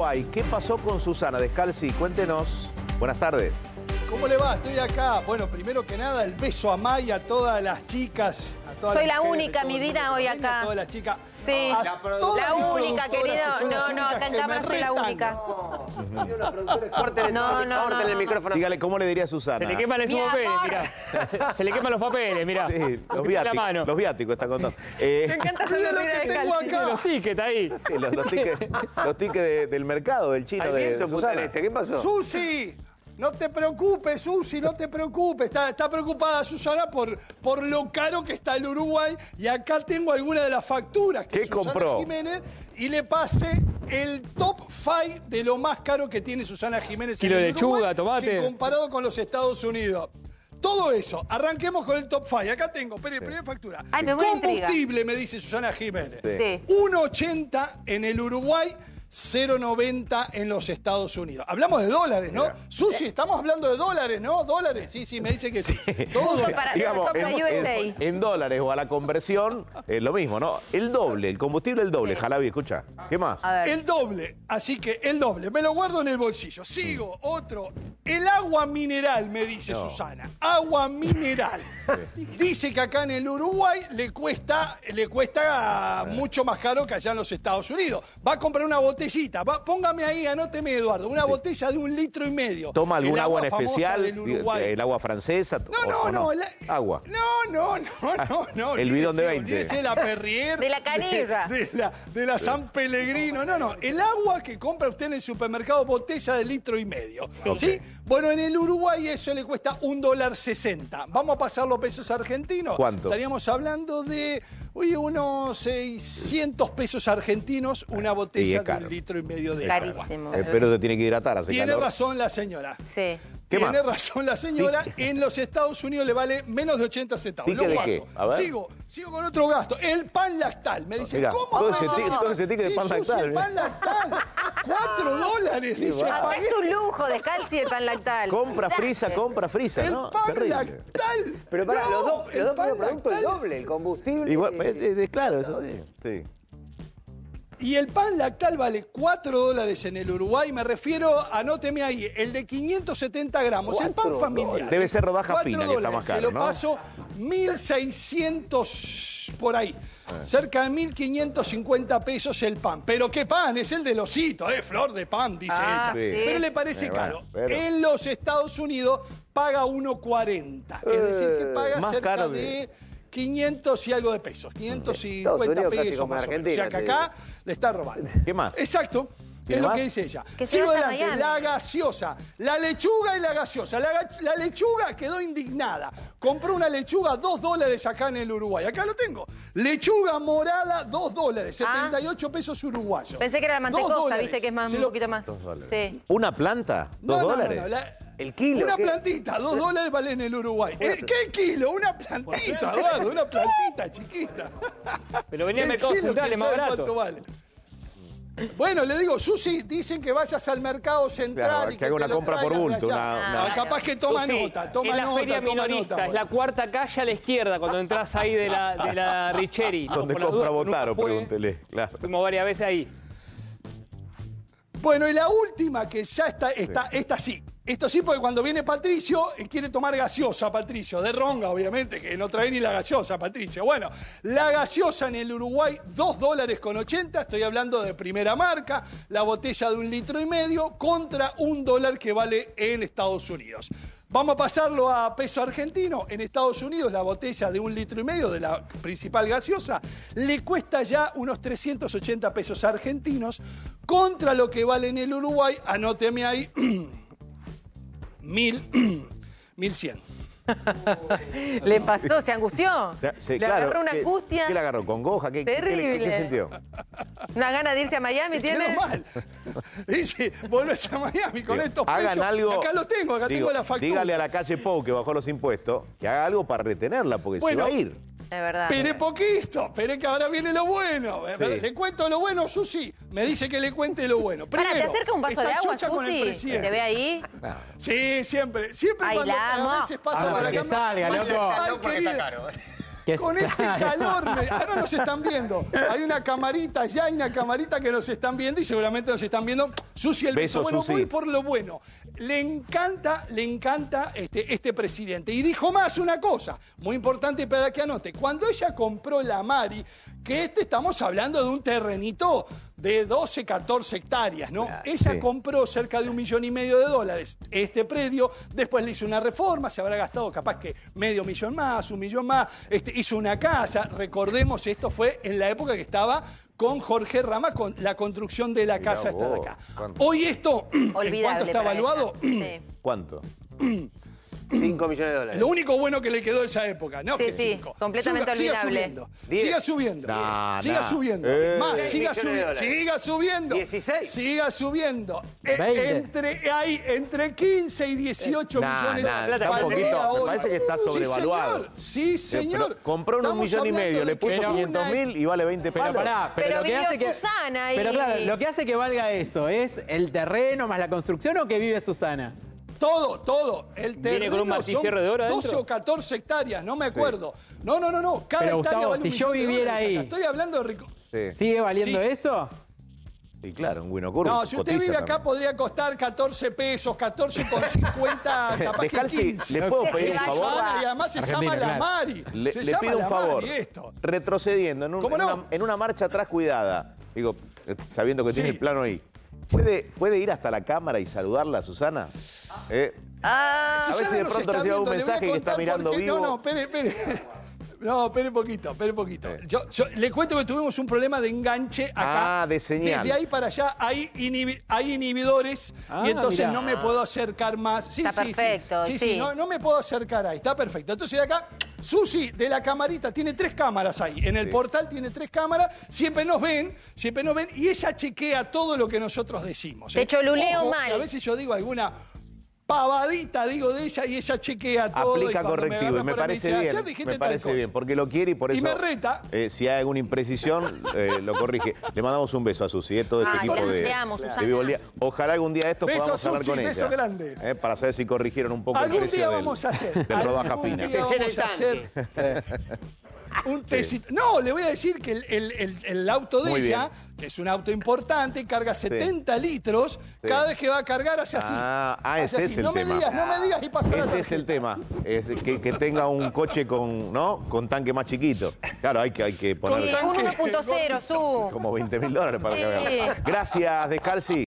Uruguay. ¿Qué pasó con Susana Descalzi? Cuéntenos. Buenas tardes. ¿Cómo le va? Estoy acá. Bueno, primero que nada, el beso a May, a todas las chicas. Soy la única, mi vida, hoy acá. A todas las chicas. Sí, la única, querido. No, acá en cámara soy la única. No, el micrófono. Dígale, ¿cómo le diría a Susana? Se le queman los papeles, mirá. Se le queman los papeles, mirá. Sí, los viáticos están contando. Me encanta Mira lo que tengo acá. Los tickets ahí. Sí, los tickets del mercado, del chino. De Susana. ¿Qué pasó? ¡Susi! No te preocupes, Susi, no te preocupes. Está preocupada Susana por lo caro que está el Uruguay. Y acá tengo algunas de las facturas que ¿Qué Susana compró? Jiménez y le pasé el top 5 de lo más caro que tiene Susana Jiménez Kilo en de el Uruguay, lechuga, tomate. que comparado con los Estados Unidos. Todo eso. Arranquemos con el top 5. Acá tengo, primera factura. Ay, me muero de intriga. Combustible, me dice Susana Jiménez. Sí. 1.80 en el Uruguay, 0.90 en los Estados Unidos. Hablamos de dólares, ¿no? Mira. Susi, estamos hablando de dólares, ¿no? ¿Dólares? Sí, me dice que sí. Todo dólares. Digamos, para USA. en dólares o a la conversión, es lo mismo, ¿no? El doble, el combustible el doble. Jalabi, escucha. ¿Qué más? A ver. El doble, así que el doble. Me lo guardo en el bolsillo. Sigo, otro. El agua mineral, me dice Susana. Agua mineral. Dice que acá en el Uruguay le cuesta mucho más caro que allá en los Estados Unidos. Va a comprar una botellita. Póngame ahí, anóteme, Eduardo. Una botella de 1,5 litros. ¿Toma algún El agua en famosa especial? del Uruguay. ¿El agua francesa? No. Agua. No. El bidón de 20. Olvídese la Perrier. De la Canilla. De la San Pellegrino. No. El agua que compra usted en el supermercado, botella de 1,5 litros. Sí. Bueno, en el Uruguay eso le cuesta $1.60. Vamos a pasarlo a pesos argentinos. ¿Cuánto? Estaríamos hablando de unos 600 pesos argentinos, una Y botella es de caro. 1,5 litros de Carísimo. agua. Pero se tiene que hidratar, hace Tiene calor. razón la señora. Sí. ¿Qué Tiene más? razón la señora. En los Estados Unidos le vale menos de 80 centavos. ¿Tique Lo de guardo. qué? A ver. Sigo con otro gasto. El pan lactal. Me dice, Mirá, ¿cómo? todo pan ese ticket de pan Susi, lactal, el pan lactal. $4, dice. Acá pagué es un lujo, Descalzi, el pan lactal. Compra frisa, el ¿no? pan Terrible. lactal. Pero para No, los dos el primeros pan productos, el lactal. doble, el combustible. Igual, claro, es así. Sí. Y el pan lactal vale $4 en el Uruguay. Me refiero, anóteme ahí, el de 570 gramos, el pan familiar. Debe ser rodaja fina, que está más caro, Se lo ¿no? paso 1.600 por ahí. Cerca de 1.550 pesos el pan. ¿Pero qué pan? Es el del osito, flor de pan, dice ella. Sí. Pero le parece Bueno, caro. pero- En los Estados Unidos paga 1.40. Es decir, que paga más cerca caro de 500 y algo de pesos. 550 Unidos casi pesos como más o menos. O Argentina, sea que te acá le está robando. ¿Qué más? Exacto. ¿Tiene Es lo más? que dice ella. Que se Sigo vaya a adelante. Miami. La gaseosa. La lechuga y la gaseosa. La lechuga quedó indignada. Compró una lechuga $2 acá en el Uruguay. Acá lo tengo. Lechuga morada, $2. 78 pesos uruguayos. Pensé que era la mantecosa, $2. viste que es más, Se un lo- poquito más. $2. Sí. ¿Una planta? $2. El kilo. Una ¿qué? plantita, $2 vale en el Uruguay. ¿Qué kilo? Una plantita, Eduardo, una plantita chiquita. Pero venía al ¿Qué mercado kilo? central, ¿Quién es más sabe barato. cuánto vale? Bueno, le digo, Susi, dicen que vayas al mercado central Claro, y que haga una te lo compra por traigan de bulto, allá. una- Capaz que toma Susi, nota, toma es la nota, feria toma minorista, nota. es la cuarta calle a la izquierda cuando entras ahí de la Richeri. ¿Dónde Por las compra dudas, Botaro? nunca fue. Pregúntele. Claro. Fuimos varias veces ahí. Bueno, y la última que ya está, esta sí. Esto sí, porque cuando viene Patricio, quiere tomar gaseosa, Patricio, de ronga, obviamente, que no trae ni la gaseosa, Patricio. Bueno, la gaseosa en el Uruguay, $2.80, estoy hablando de primera marca, la botella de 1,5 litros, contra $1 que vale en Estados Unidos. Vamos a pasarlo a peso argentino. En Estados Unidos, la botella de 1,5 litros de la principal gaseosa le cuesta ya unos 380 pesos argentinos, contra lo que vale en el Uruguay, anóteme ahí, 1.100. Le pasó, se angustió. O sea, sí, le claro, agarró una ¿qué- angustia. ¿Qué le agarró? ¿Congoja? Terrible. ¿Qué sintió? Una gana de irse a Miami, ¿tiene? Quedó mal. Dice, volvés a Miami con estos Hagan pesos. algo. Acá los tengo, acá Digo, tengo la factura. Dígale a la calle Pou, que bajó los impuestos, que haga algo para retenerla, porque Bueno, se va a ir. Es verdad. Esperé poquito, esperé que ahora viene lo bueno. Sí. ¿Le cuento lo bueno, Susi? Me dice que le cuente lo bueno. Pará, ¿te Primero, acerca un vaso de está agua, chocha con el Susi? ¿Se presidente. te ve ahí? Sí, siempre. Siempre Ay, cuando la amo. a veces pasa Ahora por para acá. que salga, me loco. dice, "Ay, Porque querida". está caro. Con este calor, ahora nos están viendo. Hay una camarita allá, hay una camarita que nos están viendo y seguramente nos están viendo. Susi, el beso. Bueno, Susi. voy por lo bueno. Le encanta este presidente. Y dijo más una cosa, muy importante para que anote. Cuando ella compró la Mari, que estamos hablando de un terrenito de 12, 14 hectáreas, ¿no? Claro, ella sí. compró cerca de $1,5 millones este predio, después le hizo una reforma, se habrá gastado capaz que $500,000 más, $1 millón más, hizo una casa, recordemos, esto fue en la época que estaba con Jorge Rama, con la construcción de la Mirá casa esta de vos, acá. ¿cuánto? Hoy esto, ¿en cuánto Olvidable está para evaluado? ella. Sí. ¿Cuánto? 5 millones de dólares. Lo único bueno que le quedó de esa época, ¿no? Sí, Que sí, 5. completamente olvidable. Siga subiendo. Nah, Siga nah. subiendo. Más, 6 siga millones de subiendo. dólares. Siga subiendo. 16. Siga subiendo. 20. Entre 15 y 18 Nah, millones. nah, está un valdría poquito, me hoy. parece que está sobrevaluado. Sí, señor. Pero compró en Estamos 1,5 millones, hablando le de puso que 500.000 y vale 20 Pero palos. pará, Pero lo que vivió hace que, Susana y- Pero claro, lo que hace que valga eso, ¿es el terreno más la construcción o que vive Susana? Todo. El ¿Viene terreno con un martillo de oro son 12 adentro? o 14 hectáreas, no me acuerdo. No. Cada Pero, hectárea Gustavo, vale si $1 yo millón de viviera dólares ahí- acá. Estoy hablando de rico. Sí. ¿Sigue valiendo Sí. eso? Y claro, un Winocurvo. No, si usted vive acá podría costar 14 pesos, 14,50, capaz que Descalzi, 15. ¿le puedo pedir un Te va a favor? ayudar. Y además se Argentina, llama la claro. Mari. Le Se llama pido un la favor. Mari esto. Retrocediendo, ¿Cómo no? en una marcha atrás cuidada, digo, sabiendo que tiene Sí. el plano ahí. ¿Puede ir hasta la cámara y saludarla, Susana? Ah, A ver Susana si de nos pronto está recibe un viendo, le voy a mensaje que está contar mirando por qué- vivo. No, espere. No, espere poquito. Yo le cuento que tuvimos un problema de enganche acá. Ah, de señal. Desde ahí para allá hay inhibidores Ah, y entonces mirá. no me puedo acercar más. Sí, Está perfecto, sí. No me puedo acercar ahí, está perfecto. Entonces de acá, Susi de la camarita tiene 3 cámaras ahí. En el portal tiene 3 cámaras, siempre nos ven y ella chequea todo lo que nosotros decimos. Te choluleo Ojo, mal. que a veces yo digo alguna pavadita, digo, de ella y ella chequea todo. Aplica y cuando correctivo me y me agarra por ahí parece dice, bien. "Ayer dijiste Me tal parece cosa". bien, porque lo quiere y por Y eso. me reta. Si hay alguna imprecisión, lo corrige. Le mandamos un beso a Susi, todo este Ay, equipo te de, amo, de Susana. Vivo el Día. Ojalá algún día de estos Beso, podamos hablar Susi, con ella. beso grande. Para saber si corrigieron un poco el Algún precio día del, vamos a hacer. del rodaja algún fina. día Que llene vamos el a hacer un tecito. No, le voy a decir que el auto de Muy ella, bien. que es un auto importante, carga 70 litros. Cada vez que va a cargar hace así. Ese Hace es así. el no tema. No me digas y pasa la Ese es el tarjeta. tema. Es que tenga un coche con tanque más chiquito. Claro, hay que sí, poner un 1.0, Su. como $20.000 para Sí. que vean. Gracias, Descalzi.